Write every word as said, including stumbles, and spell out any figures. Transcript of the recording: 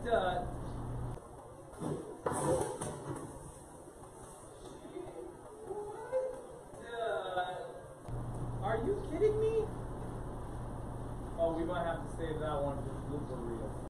Duh. Are you kidding me? Oh, we might have to save that one for blooper reel.